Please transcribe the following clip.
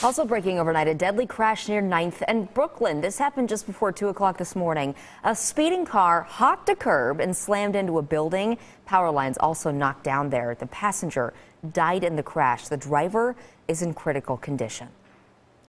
Also breaking overnight, a deadly crash near 9th and Brooklyn. This happened just before 2 o'clock this morning. A speeding car hopped a curb and slammed into a building. Power lines also knocked down there. The passenger died in the crash. The driver is in critical condition.